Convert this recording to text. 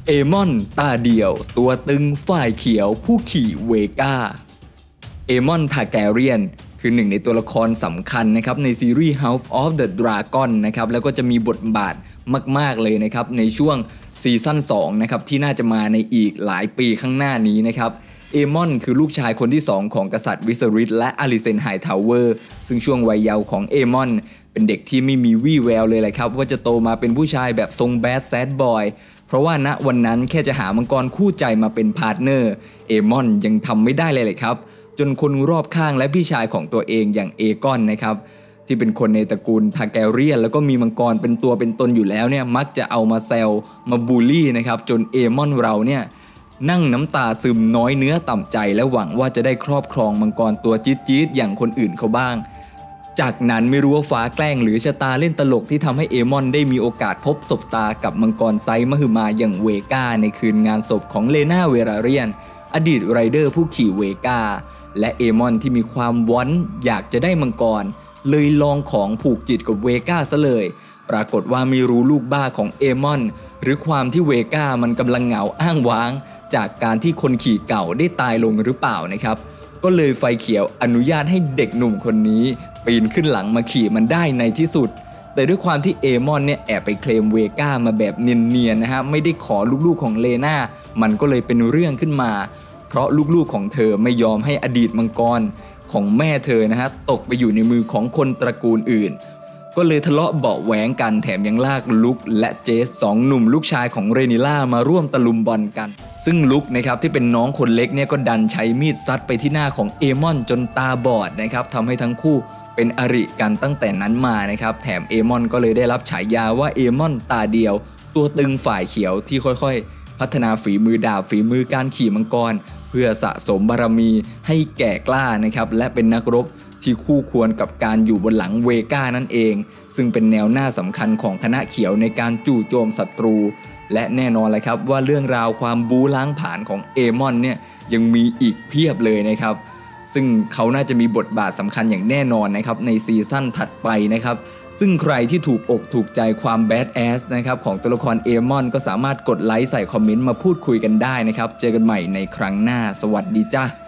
เอมอนตาเดียวตัวตึงฝ่ายเขียวผู้ขี่เวก้าเอมอนทาแกเรียนคือหนึ่งในตัวละครสำคัญนะครับในซีรีส์ House of the Dragon นะครับแล้วก็จะมีบทบาทมากๆเลยนะครับในช่วงซีซั่น2นะครับที่น่าจะมาในอีกหลายปีข้างหน้านี้นะครับเอมอนคือลูกชายคนที่2ของกษัตริย์วิสริตและอลิเซนไฮทาวเวอร์ซึ่งช่วงวัยเยาว์ของเอมอนเป็นเด็กที่ไม่มีวี่แววเลยแหละครับว่าจะโตมาเป็นผู้ชายแบบทรงแบดแซดบอยเพราะว่าณวันนั้นแค่จะหามังกรคู่ใจมาเป็นพาร์ทเนอร์เอมอนยังทำไม่ได้เลยครับจนคนรอบข้างและพี่ชายของตัวเองอย่างเอกอนนะครับที่เป็นคนในตระกูลทาแกเรียนแล้วก็มีมังกรเป็นตัวเป็นตนอยู่แล้วเนี่ยมักจะเอามาแซวมาบูลลี่นะครับจนเอมอนเราเนี่ยนั่งน้ำตาซึมน้อยเนื้อต่ำใจและหวังว่าจะได้ครอบครองมังกรตัวจี๊ดๆอย่างคนอื่นเขาบ้างจากนั้นไม่รู้ว่าฟ้าแกล้งหรือชะตาเล่นตลกที่ทำให้เอมอนได้มีโอกาสพบศบตากับมังกรไซส์มหึมาอย่างเวก้าในคืนงานศพของเลนาเวราเรียนอดีตไรเดอร์ผู้ขี่เวก้าและเอมอนที่มีความวอนอยากจะได้มังกรเลยลองของผูกจิตกับเวก้าซะเลยปรากฏว่าไม่รู้ลูกบ้าของเอมอนหรือความที่เวก้ามันกำลังเหงาอ้างว้างจากการที่คนขี่เก่าได้ตายลงหรือเปล่านะครับก็เลยไฟเขียวอนุญาตให้เด็กหนุ่มคนนี้ปีนขึ้นหลังมาขี่มันได้ในที่สุดแต่ด้วยความที่เอมอนเนี่ยแอบไปเคลมเวก้ามาแบบเนียนๆนะฮะไม่ได้ขอลูกๆของเลนามันก็เลยเป็นเรื่องขึ้นมาเพราะลูกๆของเธอไม่ยอมให้อดีตมังกรของแม่เธอนะฮะตกไปอยู่ในมือของคนตระกูลอื่นก็เลยทะเลาะเบาะแหวงกันแถมยังลากลุคและเจส2หนุ่มลูกชายของเรนิล่ามาร่วมตะลุมบอลกันซึ่งลุคนะครับที่เป็นน้องคนเล็กเนี่ยก็ดันใช้มีดซัดไปที่หน้าของเอมอนจนตาบอดนะครับทำให้ทั้งคู่เป็นอริกันตั้งแต่นั้นมานะครับแถมเอมอนก็เลยได้รับฉายาว่าเอมอนตาเดียวตัวตึงฝ่ายเขียวที่ค่อยๆพัฒนาฝีมือดาบฝีมือการขี่มังกรเพื่อสะสมบารมีให้แก่กล้านะครับและเป็นนักรบที่คู่ควรกับการอยู่บนหลังเวก้านั่นเองซึ่งเป็นแนวหน้าสำคัญของคณะเขียวในการจู่โจมศัตรูและแน่นอนเลยครับว่าเรื่องราวความบู๊ล้างผลาญของเอมอนเนี่ยยังมีอีกเพียบเลยนะครับซึ่งเขาน่าจะมีบทบาทสำคัญอย่างแน่นอนนะครับในซีซั่นถัดไปนะครับซึ่งใครที่ถูกอกถูกใจความแบดแอสนะครับของตัวละครเอมอนก็สามารถกดไลค์ใส่คอมเมนต์มาพูดคุยกันได้นะครับเจอกันใหม่ในครั้งหน้าสวัสดีจ้า